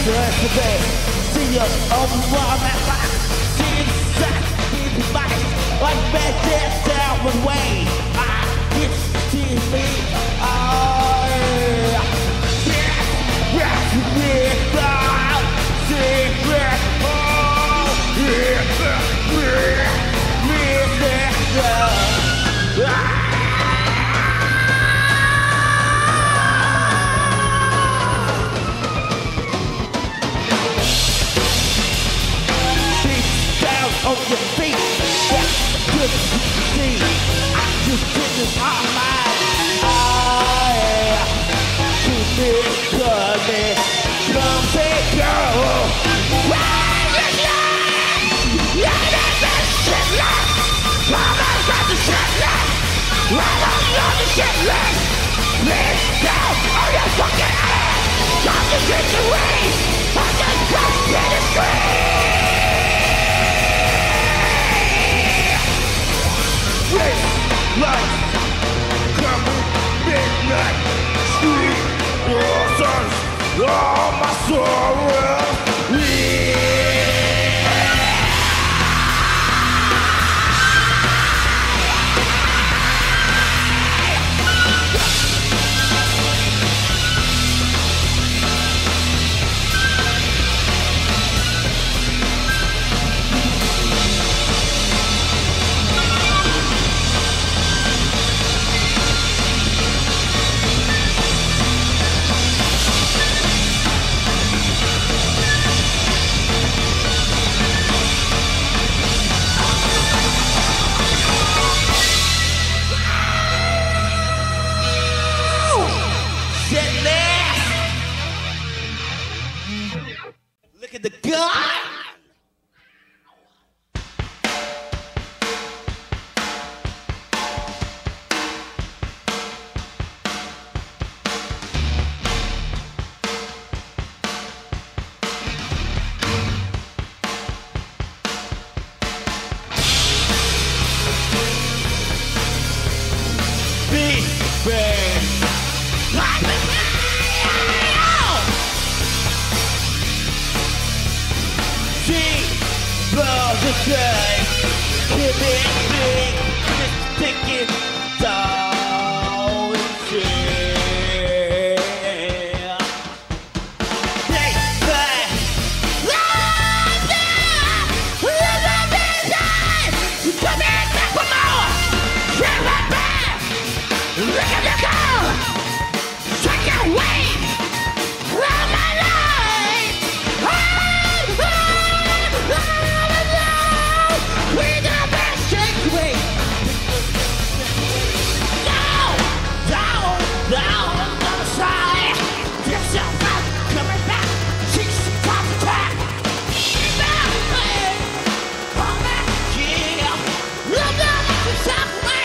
yesterday. See you over on that box. See you inside the box. Like back there down the way. It's to me. Oh, yeah. Yes, yes, secret. Oh, yeah, yeah. On your feet, that's good to see. I just didn't my mind. Oh, yeah. Keep it coming. Come big girl. Where's your life? Yeah, that's that shit left. Mama's got the shit left. I don't know the shit left. Please down on your fucking ass. Stop the situation. I just got to the screen. Lights coming midnight street sons all my sorrow look at the gun! Give it big, just take it down and share. They say, love them, love them, you come in back for more. Share my back, look at the girl, take it away, love my life. We're the best shake away. Down, down, down on the side. Yourself out, coming back. Cheeks top attack. Back, come back, yeah. Look down at yourself away.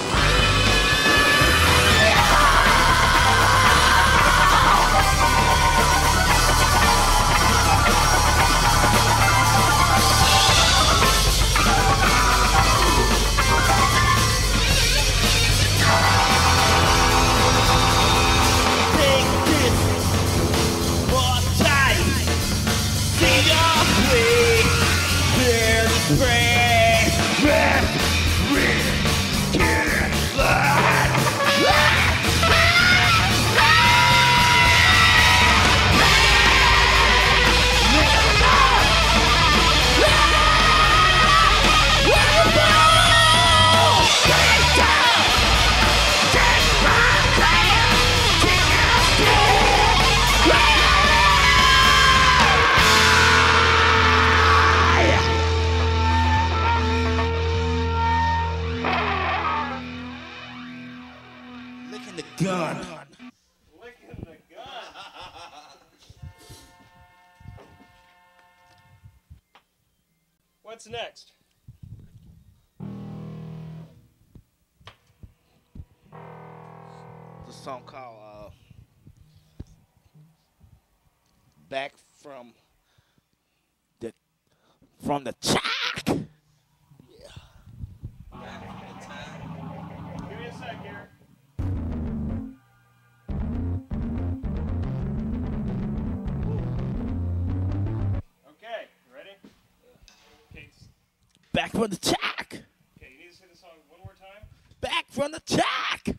Gun. Licking the gun. What's next? The song called "Back from the Track." Give me a sec here. from the track. Okay, you need to say the song one more time? Back from the track.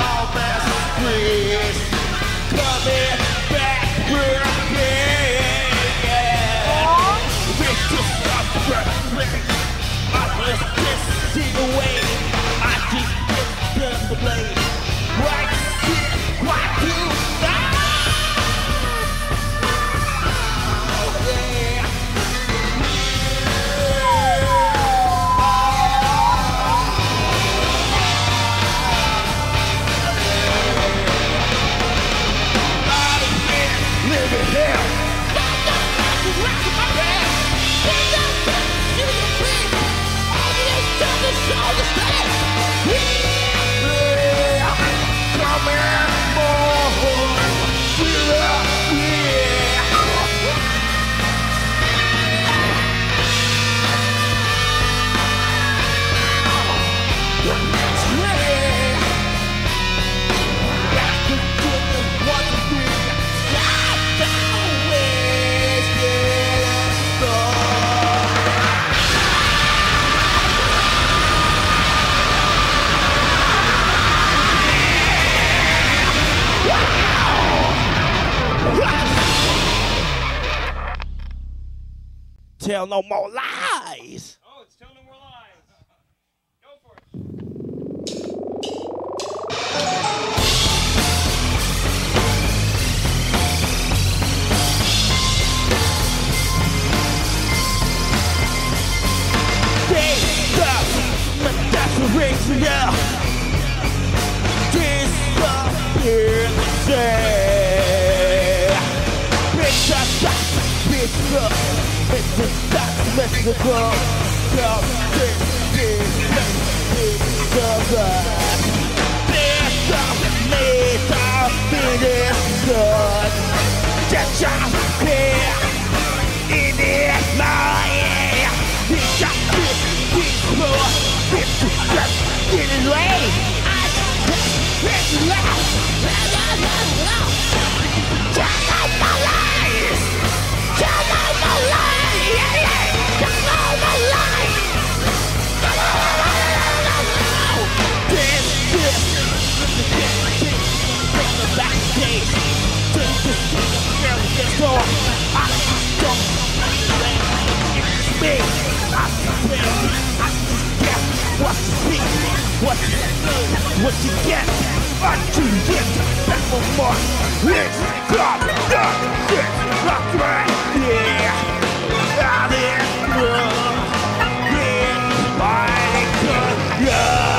Coming back again. tell no more lies. Oh, it's Tell No More Lies. Go for it. Reaching out, disappear the same. Bitch, I got bitch up, it's a that's mystical. Come this discover. This up, need to be this good. Just here in this life. He got this people. It's just getting away. It's loud. Turn out the lights. Turn out the lights. Yeah, yeah. Turn out the lights. This from the backstage. This door. I don't me. I what you see, what you know, what you get, what you get, back for more. It's got done, it's not right, yeah. Out in love, it's mighty good, yeah.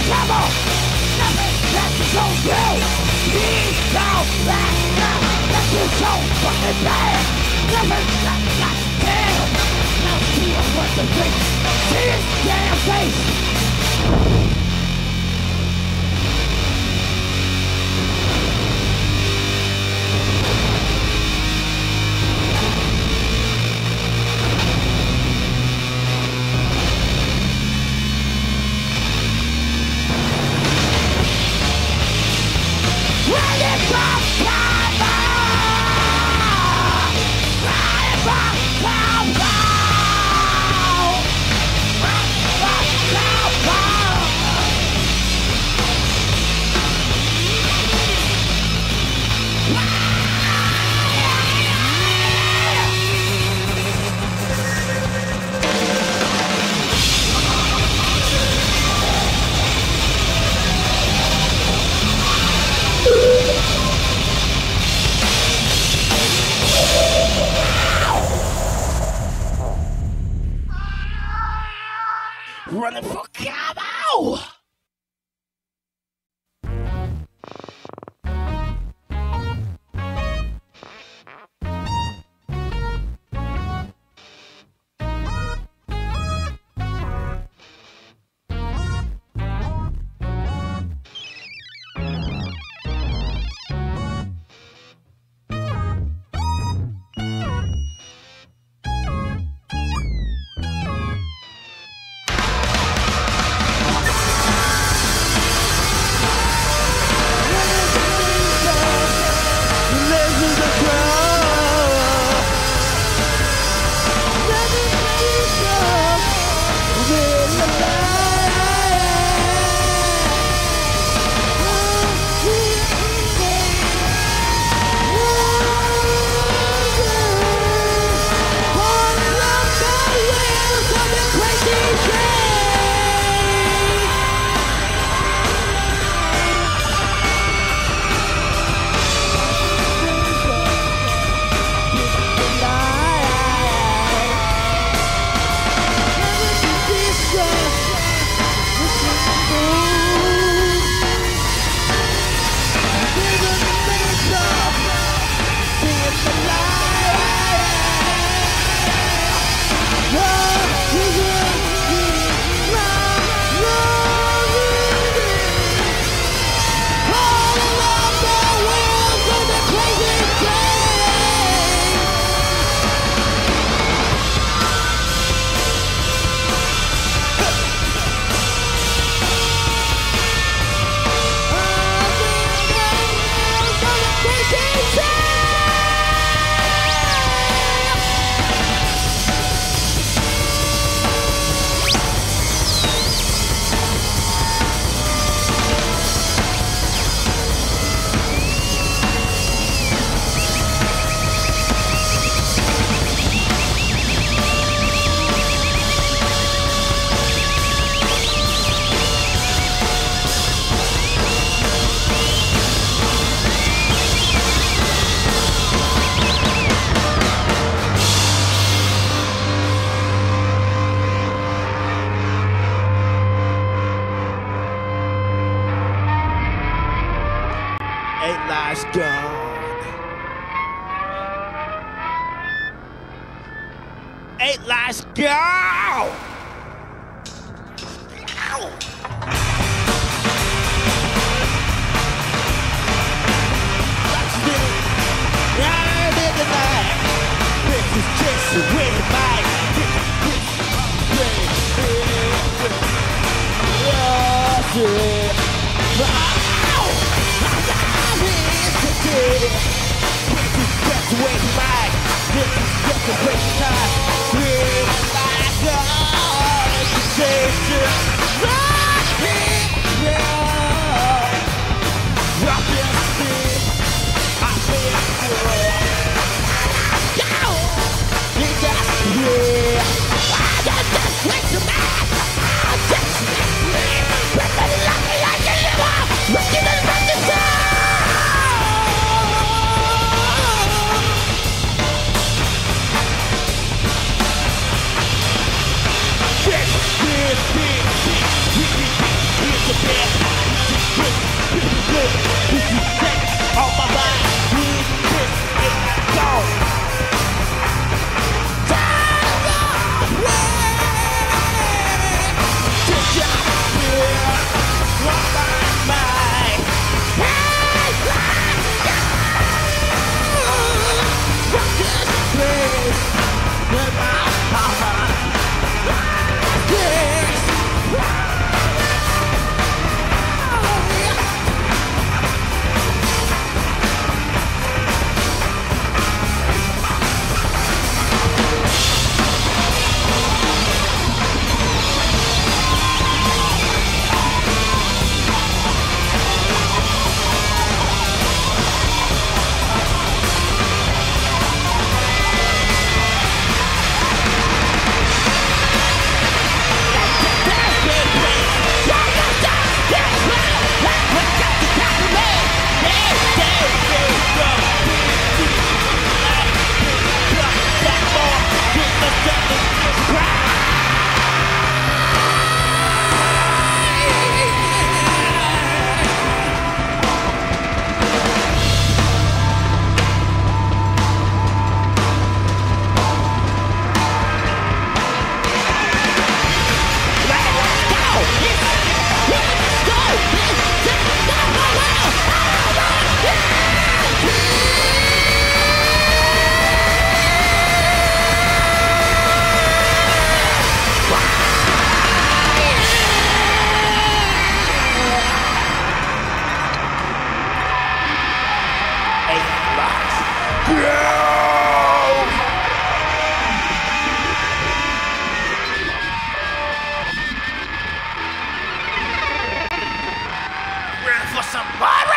trouble. Nothing that you don't do. He's so bad. That you're so fucking bad. Nothing that you got to tell. Now see what the face. See his damn face. Running for Cabo! Eight lives go! some more